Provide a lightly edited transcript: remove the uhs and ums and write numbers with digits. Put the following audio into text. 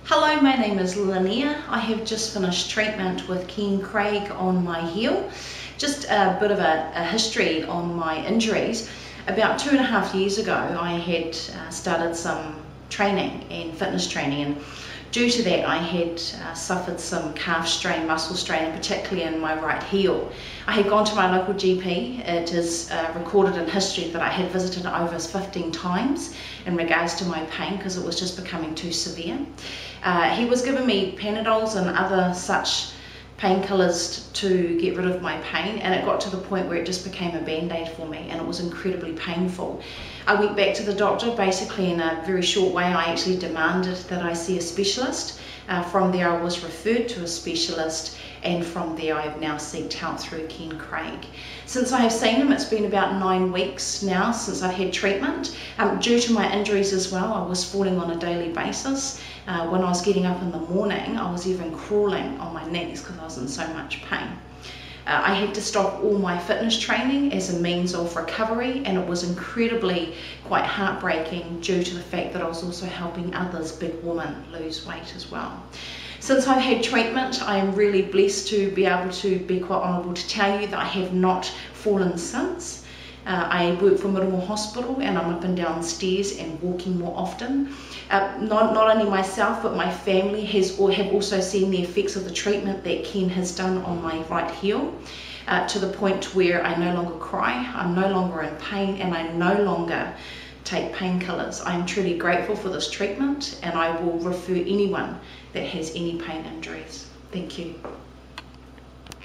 Hello, my name is Linnea. I have just finished treatment with Ken Craig on my heel. Just a bit of a history on my injuries. About 2.5 years ago, I had started some training and fitness training, and due to that I had suffered some calf strain, muscle strain, and particularly in my right heel. I had gone to my local GP. It is recorded in history that I had visited over 15 times in regards to my pain because it was just becoming too severe. He was giving me Panadols and other such painkillers to get rid of my pain, and it got to the point where it just became a band-aid for me, and it was incredibly painful. I went back to the doctor. Basically, in a very short way, I actually demanded that I see a specialist. From there I was referred to a specialist, and from there I have now sought help through Ken Craig. Since I have seen him, it's been about 9 weeks now since I've had treatment. Due to my injuries as well, I was falling on a daily basis. When I was getting up in the morning, I was even crawling on my knees because I was in so much pain. I had to stop all my fitness training as a means of recovery, and it was incredibly quite heartbreaking due to the fact that I was also helping others, big women, lose weight as well. Since I've had treatment, I am really blessed to be able to be quite honourable to tell you that I have not fallen since. I work for Middlemore Hospital, and I'm up and down stairs and walking more often. Not only myself, but my family have also seen the effects of the treatment that Ken has done on my right heel, to the point where I no longer cry, I'm no longer in pain, and I no longer take painkillers. I am truly grateful for this treatment, and I will refer anyone that has any pain injuries. Thank you.